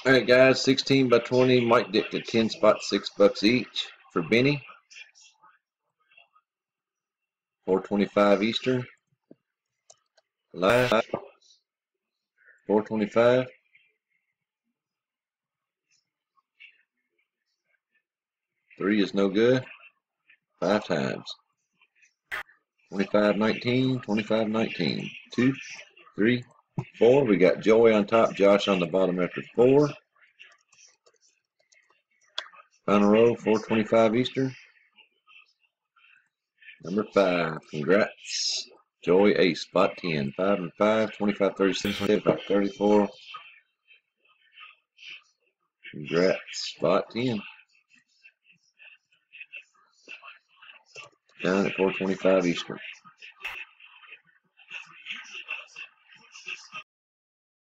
All right, guys, 16 by 20, Mike Ditka, 10 spots, $6 each for Benny. 425 Eastern. Live. 425. 3 is no good. 5 times. 25-19, 25-19. 2, 3, 4. We got Joey on top, Josh on the bottom after 4. Final row, 425 Eastern. Number 5. Congrats. Joey Ace, spot 10. 5 and 5, 25, 36, 25, 34. Congrats, spot 10. Down at 425 Eastern.